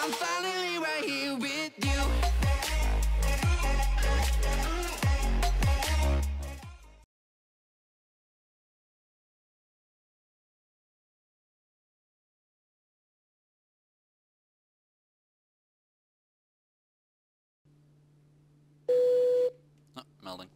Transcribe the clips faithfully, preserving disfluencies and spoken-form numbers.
I'm finally right here with you. Oh, melding.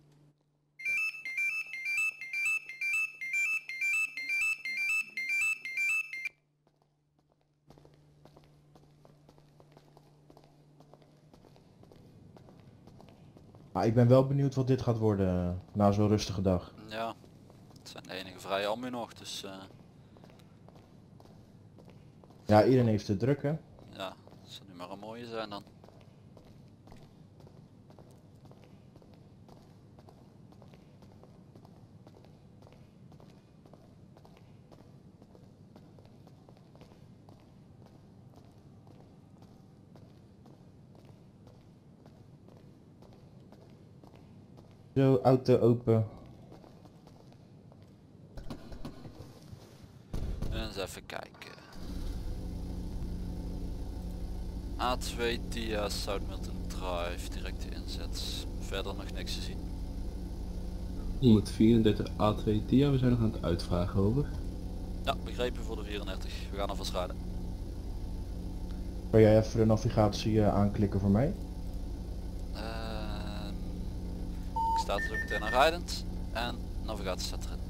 Maar ik ben wel benieuwd wat dit gaat worden na zo'n rustige dag. Ja, het zijn de enige vrije ambu nog, dus uh, Ja, iedereen heeft het druk, hè? ja, het zal nu maar een mooie zijn dan. Zo, auto open. Eens even kijken. A twee Tia South Milton Drive, directe inzet. Verder nog niks te zien. honderdvierendertig A twee Tia, we zijn nog aan het uitvragen over. Ja, begrepen voor de vierendertig. We gaan alvast rijden. Kan jij even de navigatie uh, aanklikken voor mij? Uh, ik sta er ook meteen aan rijdend en navigatie staat erin.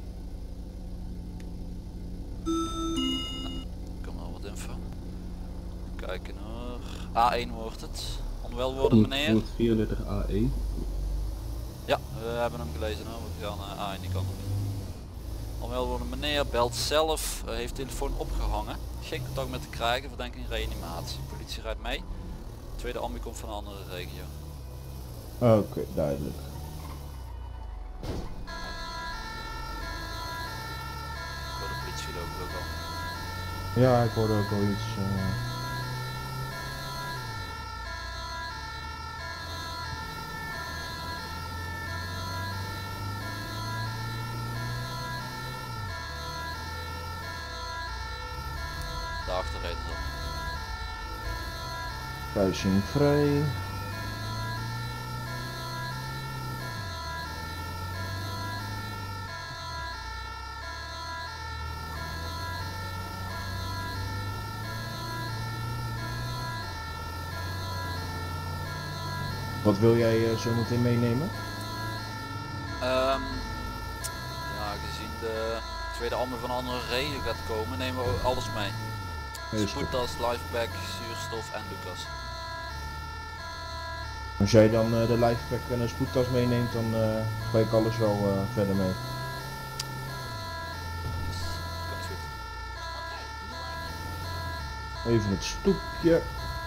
Nou, kom maar wat info. Kijken hoor. A één wordt het. Onwel worden meneer. honderdvierendertig A één. Ja, we hebben hem gelezen hoor. We gaan uh, A één die kant op. Onwel worden meneer belt zelf, uh, heeft telefoon opgehangen. Geen contact met te krijgen, verdenking reanimatie. Politie rijdt mee. Tweede ambu komt van een andere regio. Oké, okay, duidelijk. Ik hoor de politie lopen ook al. Ja, ik hoorde ook al iets. Uh... Daarachter rijden ze. Kruising vrij. Wat wil jij uh, zo meteen meenemen? Um, ja, gezien de tweede ambu van een andere regio gaat komen, nemen we alles mee. Spoedtas, lifepack, zuurstof en Lucas. Als jij dan uh, de lifepack en een spoedtas meeneemt, dan uh, ga ik alles wel uh, verder mee. Dus, komt goed. Even het stoepje.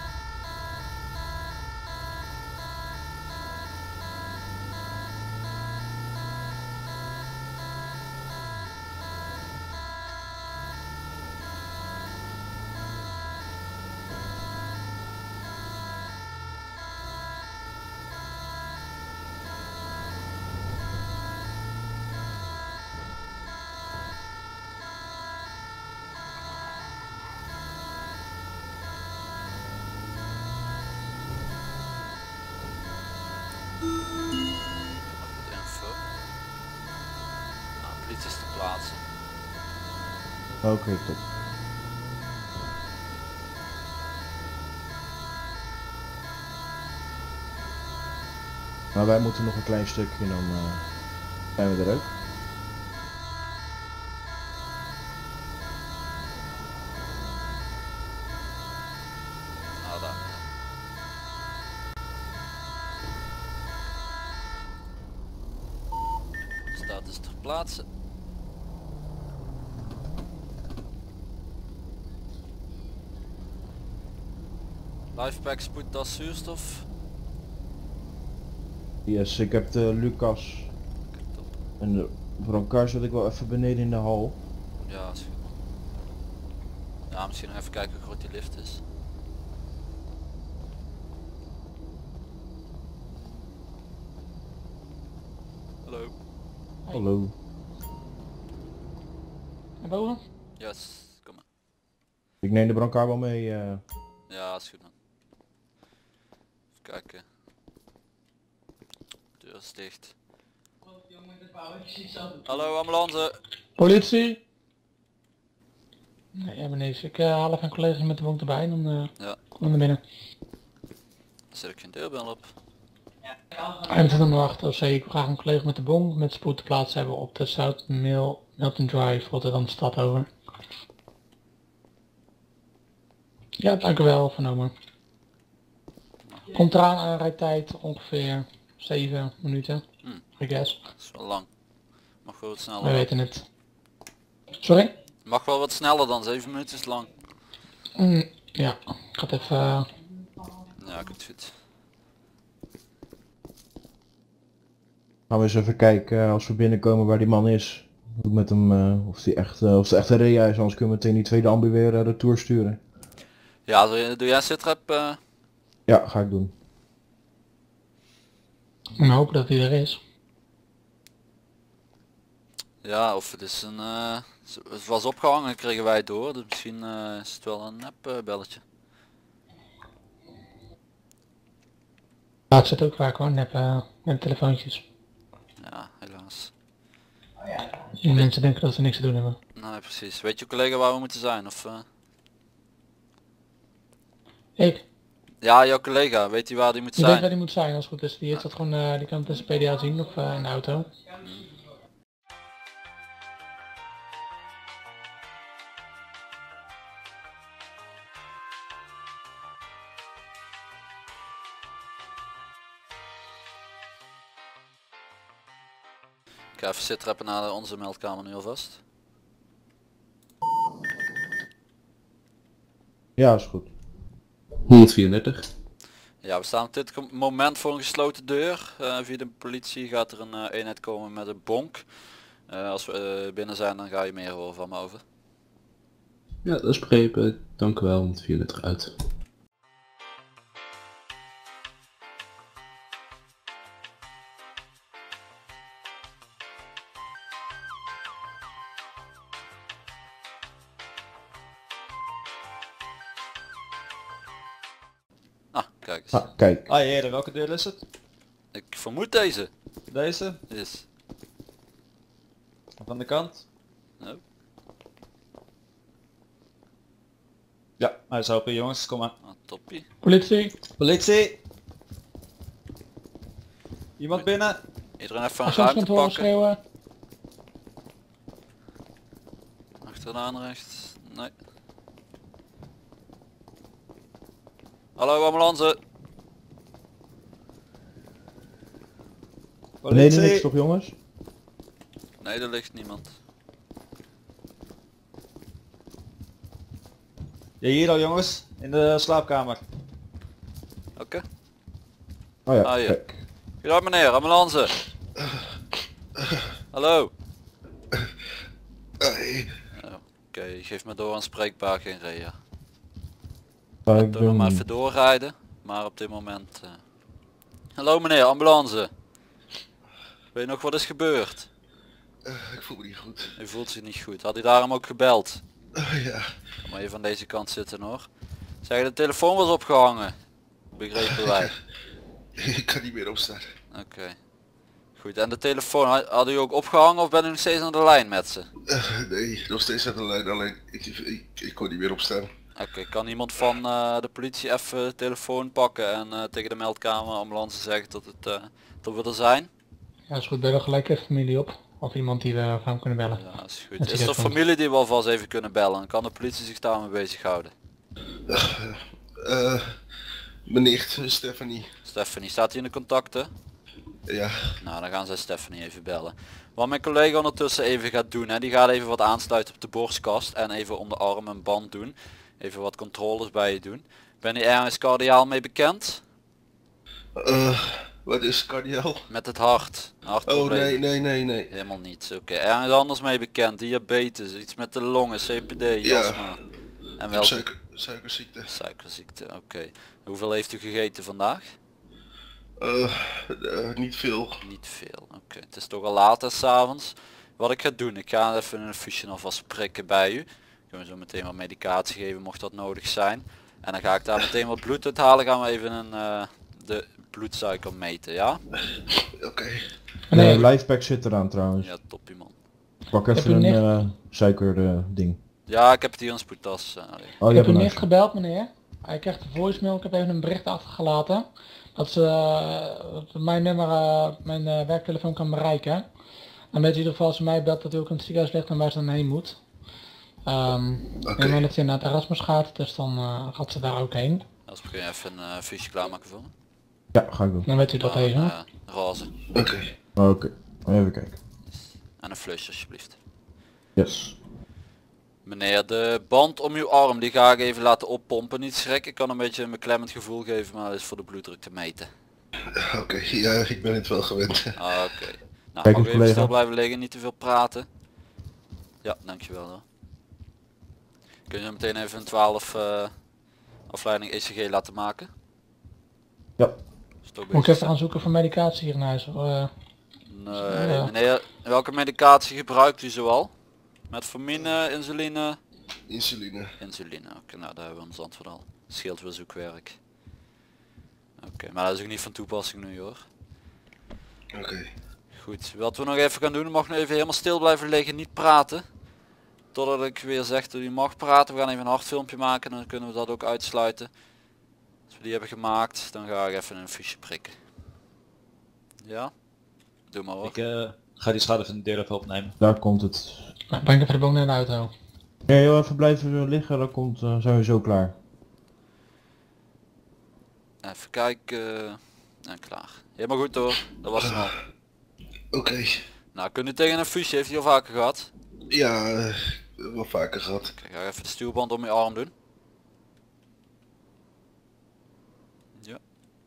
Is te plaatsen. Oké, okay, top. Maar wij moeten nog een klein stukje en dan uh, zijn we er ook. Nou, daar. Staat dus ter plaatse. Lifepack, spoedtas, zuurstof. Yes, ik heb de Lucas. En de brancard zit ik wel even beneden in de hal. Ja, is goed. Ja, misschien nog even kijken hoe groot die lift is. Hallo. Hallo. Naar boven? Yes, kom maar. Ik neem de brancard wel mee. Uh... Ja, is goed man. is dicht. Hallo ambulance. Politie? Nee, ja meneer, ik uh, haal even een collega met de bonk erbij en dan uh, Ja. kom ik naar binnen. Er zit ook geen deurbel op. En zit om achter of ik wil graag een collega met de bonk met spoed te plaatsen hebben op de South Mill Milton Drive, Rotterdam stad over. Ja, dank u wel, vernomen. Komt eraan aan rijtijd ongeveer zeven minuten, Hmm. I guess. Dat is wel lang. Mag wel wat sneller. We weten het. Sorry? Mag wel wat sneller dan, zeven minuten is lang. Mm, ja, ik ga het even... Uh... Ja, goed goed. Gaan we eens even kijken uh, als we binnenkomen waar die man is. Hoe met hem, uh, of die echt, uh, of het echt een rea is, anders kunnen we meteen die tweede ambu weer uh, retour sturen. Ja, doe, doe jij sitrep? Uh... Ja, ga ik doen. Ik hoop dat hij er is. Ja, of het is een... Uh, het was opgehangen, kregen wij het door, dus misschien uh, is het wel een nep uh, belletje. Ja, het zit ook vaak hoor, nep, uh, nep telefoontjes. Ja, helaas. Die mensen denken dat ze niks te doen hebben. Nee, precies. Weet je collega waar we moeten zijn? Of, uh... Ik? Ja, jouw collega, weet hij waar die moet Die weet zijn? waar die moet zijn als het goed is. Die heeft dat gewoon, uh, die kan het tussen P D A zien of uh, in de auto. Ik ga even sitrappen naar onze meldkamer nu alvast. Ja, is goed. honderdvierendertig. Ja, we staan op dit moment voor een gesloten deur. Uh, via de politie gaat er een uh, eenheid komen met een bonk. Uh, als we uh, binnen zijn dan ga je meer horen van me over. Ja, dat is begrepen. Dank u wel, honderdvierendertig uit. Ah, kijk eens. Ah, kijk. Ah heren, welke deur is het? Ik vermoed deze. Deze? Is. Van de kant? No. Ja, hij is open jongens, kom maar. Ah, toppie. Politie? Politie! Iemand binnen? Iedereen even een Als je ons ruimte kunt horen pakken. schreeuwen. Achteraan rechts. Nee. Hallo ambulance. Beneden niks Politie! toch jongens? Nee, er ligt niemand. Ja, hier al jongens, in de slaapkamer. Oké. Okay. Oh ja, Ah, ja. kijk. Goedendag meneer, ambulance. Hallo. Hey. Oh, Oké, okay, geef me door aanspreekbaar, geen rea. Ga ik Doe nog maar doen. even doorrijden, maar op dit moment... Uh... Hallo meneer, ambulance. Weet je nog wat is gebeurd? Uh, ik voel me niet goed. U voelt zich niet goed. Had hij daarom ook gebeld? Uh, ja. Kom maar even aan deze kant zitten hoor. Zeg, de telefoon was opgehangen. Begrepen wij. Ik kan niet meer opstaan. Oké. Okay. Goed, en de telefoon, had u ook opgehangen of ben u nog steeds aan de lijn met ze? Uh, nee, nog steeds aan de lijn, alleen ik, ik, ik kon niet meer opstaan. Oké, okay, kan iemand van uh, de politie even de telefoon pakken en uh, tegen de meldkamer ambulance zeggen dat, het, uh, dat we er zijn? Ja, is goed. Bel gelijk even familie op. Of iemand die we gaan kunnen bellen. Ja, is goed. Dat Is zie er ik familie die we alvast even kunnen bellen? Dan kan de politie zich daarmee bezighouden. Uh, uh, mijn nicht, Stephanie. Stephanie, staat hier in de contacten? Ja. Nou, dan gaan zij Stephanie even bellen. Wat mijn collega ondertussen even gaat doen, hè, die gaat even wat aansluiten op de borstkast en even om de arm een band doen. Even wat controles bij je doen. Ben je ergens cardiaal mee bekend? Uh, wat is cardiaal? Met het hart. Oh Hartproblemen. nee, nee, nee, nee. Helemaal niet. Oké, okay. Ergens anders mee bekend? Diabetes, iets met de longen, C P D, Ja. astma. En wel Suiker, suikerziekte. suikerziekte. Oké. Okay. Hoeveel heeft u gegeten vandaag? Uh, uh, niet veel. Niet veel. Oké. Okay. Het is toch al laat s'avonds. Wat ik ga doen, ik ga even een infusion alvast prikken bij u. Kunnen we zo meteen wat medicatie geven mocht dat nodig zijn. En dan ga ik daar meteen wat bloed uithalen. Gaan we even een, uh, de bloedsuiker meten, ja? Oké. Nee, Nee, lifepack zit eraan trouwens. Ja, toppie man. Pak Heb even je een nicht? eh, suiker eh, ding. Ja, ik heb het hier in spoedtas. Uh, Oh, ik je heb hebt u een niet lijstje. gebeld meneer. Hij krijgt een voicemail, ik heb even een bericht achtergelaten. Dat ze uh, dat mijn nummer, uh, mijn uh, werktelefoon kan bereiken. Dan weet in ieder geval als ze mij belt dat hij ook in het ziekenhuis ligt en waar ze dan heen moet. Um, Oké. okay. En dat ze naar het Erasmus gaat, dus dan uh, gaat ze daar ook heen. Als kun je even een uh, fiche klaarmaken voor me. Ja, ga ik doen. Dan weet u dat Ah, even. uh, roze. Oké. Oké, even kijken. En een flush alsjeblieft. Yes. Meneer, de band om uw arm die ga ik even laten oppompen. Niet schrikken, ik kan een beetje een beklemmend gevoel geven, maar dat is voor de bloeddruk te meten. Oké, ja, ik ben het wel gewend. Ah, Oké. Okay. Nou, Kijk mag eens, even collega. stil blijven liggen, niet te veel praten. Ja, dankjewel hoor. Kun je meteen even een twaalf uh, afleiding E C G laten maken? Ja. Moet ik even gaan zoeken voor medicatie hier in huis? Of, uh... Nee, Ja. meneer, welke medicatie gebruikt u zoal? Metformine, insuline? Insuline. Insuline, oké, okay, nou daar hebben we ons antwoord al. Scheelt weer zoekwerk. Oké, okay, maar dat is ook niet van toepassing nu hoor. Oké. Okay. Goed, wat we nog even gaan doen, mag nu even helemaal stil blijven liggen, niet praten. Totdat ik weer zeg dat u mag praten. We gaan even een hartfilmpje maken en dan kunnen we dat ook uitsluiten. Als we die hebben gemaakt, dan ga ik even een fiche prikken. Ja? Doe maar hoor. Ik uh, ga die schade van de deur even opnemen. Daar komt het. Nou, breng even de boom naar de auto. Ja, heel even blijven liggen, dan komt, uh, zijn we zo klaar. Even kijken. En klaar. Helemaal goed hoor. Dat was het al. Oké. Okay. Nou, kunt u tegen een fiche, heeft hij al vaker gehad? Ja, uh, wel vaker gehad. Kijk, ga even de stuurband om je arm doen. Ja.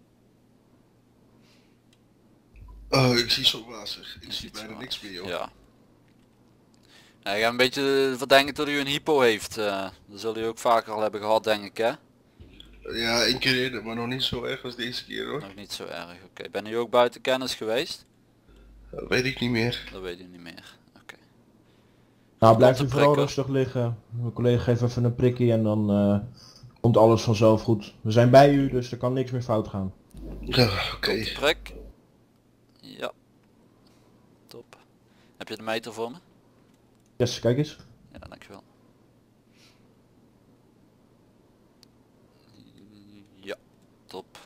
Oh, ik zie zo wazig. Ik Je zie ziet bijna zo niks meer, joh. Ja. Nou, ik ga een beetje verdenken dat u een hypo heeft. Uh, dat zul u ook vaker al hebben gehad, denk ik, hè? Ja, één keer eerder, maar nog niet zo erg als deze keer, hoor. Nog niet zo erg. Oké, okay. Ben u ook buiten kennis geweest? Dat weet ik niet meer. Dat weet u niet meer. Oké. Okay. Nou, blijf u te vooral prikken. rustig liggen. Mijn collega geeft even een prikkie en dan uh, komt alles vanzelf goed. We zijn bij u, dus er kan niks meer fout gaan. Ja, oké. Okay. Prik. Ja. Top. Heb je de meter voor me? Yes, kijk eens. Ja, dankjewel. Ja, top.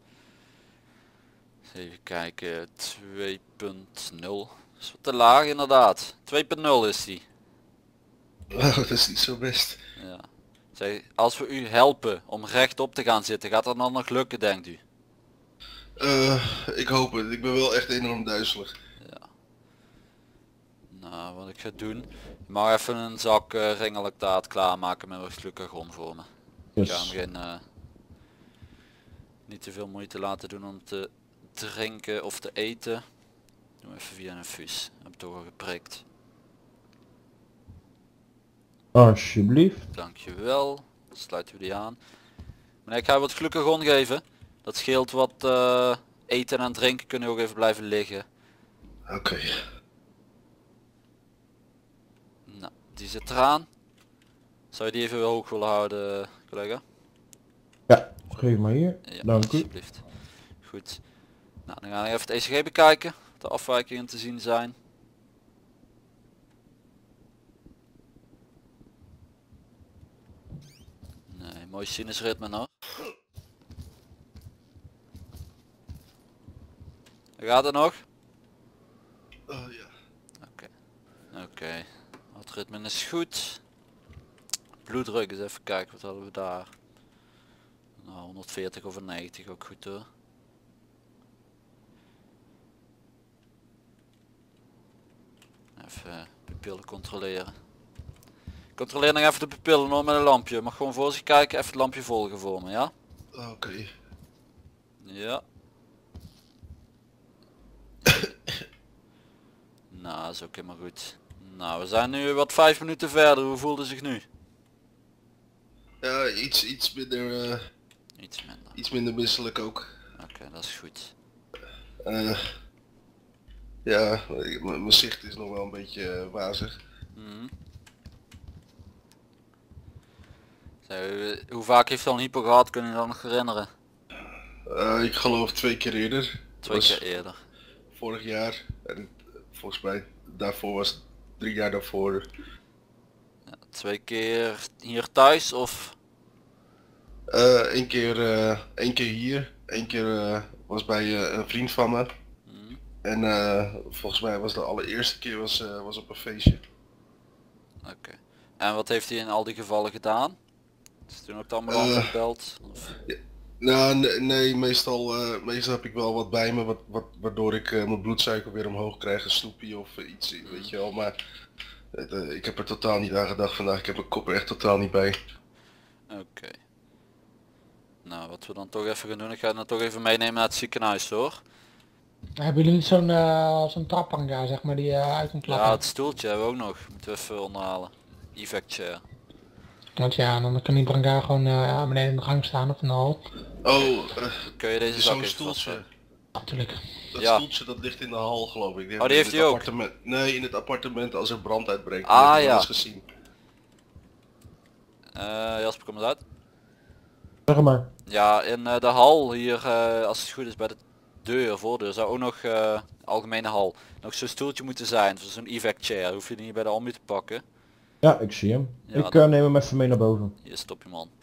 Even kijken, twee punt nul. Is wat te laag inderdaad. twee punt nul is die. Oh, dat is niet zo best. Ja. Zeg, als we u helpen om rechtop te gaan zitten, gaat dat dan nog lukken, denkt u? Uh, ik hoop het. Ik ben wel echt enorm duizelig. Ja. Nou, wat ik ga doen, je mag even een zak uh, ringelactaat klaarmaken met wat glucagon voor me. Yes. Ik ga hem geen, uh, niet te veel moeite laten doen om te drinken of te eten. Doe even via een fus. Heb toch al geprikt. Alsjeblieft. Dankjewel. Dan sluiten we die aan. Maar ik ga je wat glucagon geven. Dat scheelt wat uh, eten en drinken kunnen ook even blijven liggen. Oké. Okay. Nou, die zit eraan. Zou je die even hoog willen houden, collega? Ja, geef maar hier. Ja, Dank u. alsjeblieft. Goed. Nou, dan gaan we even het E C G bekijken. Of de afwijkingen te zien zijn. Nee, mooi sinusritme nog. Gaat het nog? Oh ja. Oké. Okay. Oké. Okay. Het ritme is goed. Bloeddruk is even kijken, wat hadden we daar? Nou, honderdveertig over negentig, ook goed hoor. Even pupillen controleren. Controleer nog even de pupillen hoor met een lampje. Mag gewoon voor zich kijken, even het lampje volgen voor me, ja? Oké. Okay. Ja. Nou, dat is ook helemaal goed. Nou, we zijn nu wat vijf minuten verder. Hoe voelde zich nu? Ja, iets, iets minder... Uh, iets minder. Iets minder misselijk ook. Oké, okay, dat is goed. Uh, ja, mijn zicht is nog wel een beetje uh, wazig. Mm-hmm. Zeg, hoe vaak heeft hij al een hypo gehad? Kun je dat nog herinneren? Uh, ik geloof twee keer eerder. Twee Was keer eerder. Vorig jaar. En volgens mij daarvoor was het drie jaar daarvoor. Ja, twee keer hier thuis of? Uh, Eén keer, uh, één keer hier. Eén keer uh, was bij uh, een vriend van me. Hmm. En uh, volgens mij was de allereerste keer was, uh, was op een feestje. Oké. Okay. En wat heeft hij in al die gevallen gedaan? Is toen ook de ambulance Uh, gebeld? Of? Ja, nou, nee, nee meestal, uh, meestal heb ik wel wat bij me wat, wat, waardoor ik uh, mijn bloedsuiker weer omhoog krijg, een snoepje of uh, iets, weet je wel. Maar uh, ik heb er totaal niet aan gedacht vandaag, ik heb mijn kop er echt totaal niet bij. Oké. Okay. Nou, wat we dan toch even gaan doen, ik ga het dan toch even meenemen naar het ziekenhuis hoor. Hebben jullie niet zo'n uh, zo'n trappanka, zeg maar, die uh, uit kan klappen? Ja, het stoeltje hebben we ook nog. Moeten we even onderhalen. Evac chair. Want ja, dan kan die brancard gewoon uh, beneden in de gang staan of in de hal. Oh, uh, kun je deze zak zo'n even stoeltje. vasthouden? Natuurlijk. Dat Ja. stoeltje dat ligt in de hal geloof ik. Oh, die heeft in hij het ook? appartement. Nee, in het appartement als er brand uitbreekt. Ah, Die heb ik ja. wel eens gezien. Uh, Jasper, kom eens uit. Zeg maar. Ja, in uh, de hal hier, uh, als het goed is bij de deur, voordeur, zou ook nog, uh, algemene hal, nog zo'n stoeltje moeten zijn, zo'n evac chair. Hoef je die niet bij de ambu te pakken. Ja, ik zie hem. Ja, ik uh, dan- neem hem even mee naar boven. Hier, stop je man.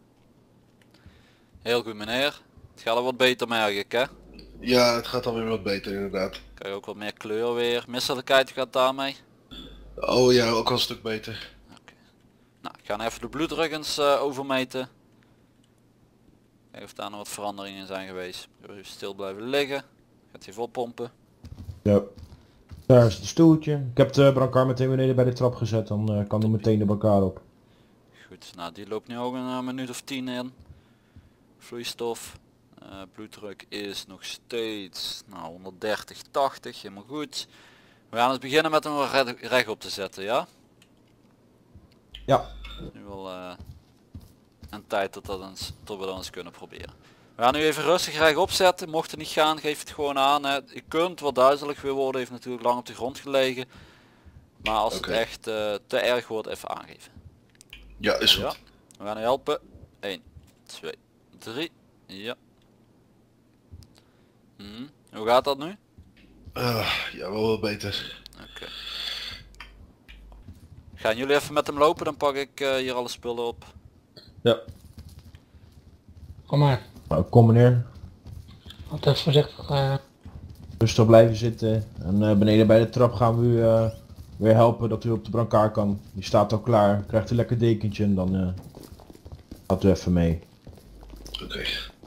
Heel goed meneer. Het gaat al wat beter merk ik hè. Ja, het gaat alweer wat beter inderdaad. Krijg je ook wat meer kleur weer. Misselijkheid gaat daarmee. Oh ja, ook al een stuk beter. Oké. Nou, ik ga nou even de bloeddruk eens uh, overmeten. Kijken of daar nog wat veranderingen zijn geweest. Even stil blijven liggen. Gaat hij vol pompen. Ja. Daar is het stoeltje. Ik heb de brancard meteen beneden bij de trap gezet, dan uh, kan er meteen de brancard op. Goed, nou die loopt nu ook een uh, minuut of tien in. Vloeistof. Uh, bloeddruk is nog steeds nou, honderddertig, tachtig, helemaal goed. We gaan eens beginnen met hem recht, recht op te zetten, ja? Ja. Nu wel uh, een tijd tot, dat eens, tot we dat eens kunnen proberen. We gaan nu even rustig rechtop zetten. Mocht het niet gaan, geef het gewoon aan. Hè. Je kunt wat duizelig weer worden, heeft natuurlijk lang op de grond gelegen. Maar als Oké. het echt uh, te erg wordt, even aangeven. Ja, is goed. Ja, we gaan nu helpen. één, twee, drie. Ja. Hmm. Hoe gaat dat nu? Uh, ja, wel wat beter. Oké. Okay. Gaan jullie even met hem lopen, dan pak ik uh, hier alle spullen op. Ja. Kom maar. Nou, kom meneer. Altijd voorzichtig. Uh... Rustig blijven zitten. En uh, beneden bij de trap gaan we u uh, weer helpen dat u op de brancard kan. Die staat al klaar. Krijgt een lekker dekentje en dan uh, gaat u even mee. Oké. Okay.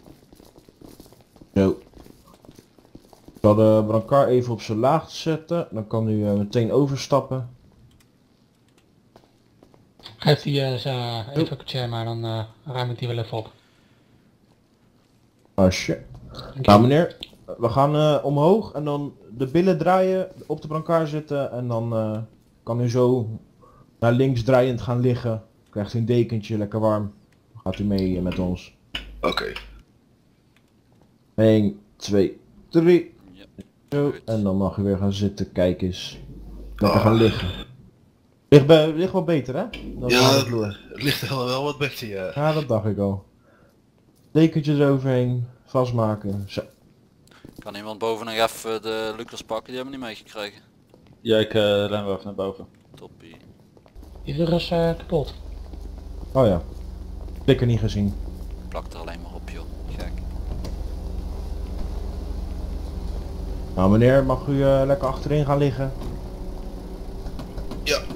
Zo. Ik zal de brancard even op zijn laag zetten. Dan kan u uh, meteen overstappen. Geef die uh, zijn evacuatie maar, dan uh, ruim ik die wel even op. Asje. Nou meneer, we gaan uh, omhoog en dan de billen draaien, op de brancard zitten en dan uh, kan u zo naar links draaiend gaan liggen. Krijgt u een dekentje, lekker warm. Dan gaat u mee uh, met ons. Oké. Okay. één, twee, drie. Ja. Zo, Goed. en dan mag u weer gaan zitten, kijk eens. Lekker Oh. gaan liggen. Ligt, bij, ligt wel beter hè? Dan Ja, de vloer. het ligt wel, wel wat beter, ja. Ja, dat dacht ik al. Dekentje eroverheen, vastmaken. Zo. Kan iemand boven nog even de Lucas pakken? Die hebben we niet meegekregen. Ja, ik uh, ren wel even naar boven. Toppie. Die deur is uh, kapot. Oh ja. Dikker niet gezien. Plak er alleen maar op joh. Gek. Nou meneer, mag u uh, lekker achterin gaan liggen? Ja.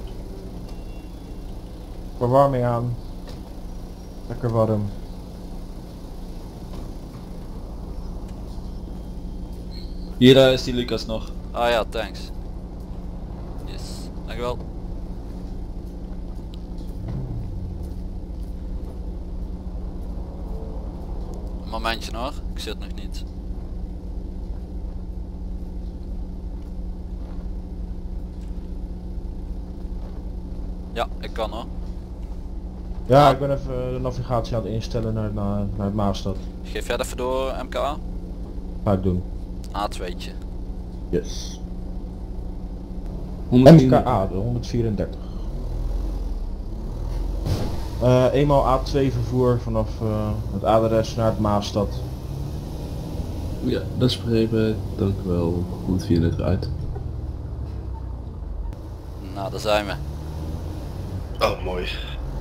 Verwarming aan. Lekker warm. Hier uh, is die Lucas nog. Ah ja, thanks. Yes. Dankjewel. Een momentje hoor. Ik zit nog niet. Ja, ik kan hoor. Ja, ik ben even de navigatie aan het instellen naar, naar, naar het Maastad. Geef jij dat even door M K A? Ga ik doen. A twee'tje. Yes. M K honderdvierentachtig. A, de honderdvierendertig. Uh, eenmaal A twee vervoer vanaf uh, het adres naar het Maastad. Ja, dat is begrepen. Dank u wel. Goed, vier liter uit. Nou, daar zijn we. Oh, mooi.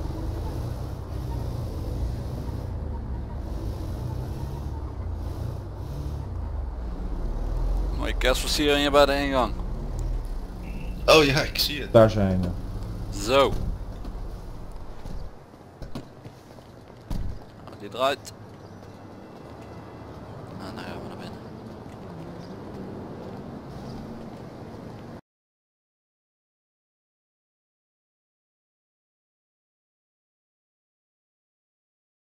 Mooie kerstversiering hier bij de ingang. Oh ja, ik zie het. Daar zijn we. Zo. Die draait. En dan gaan we naar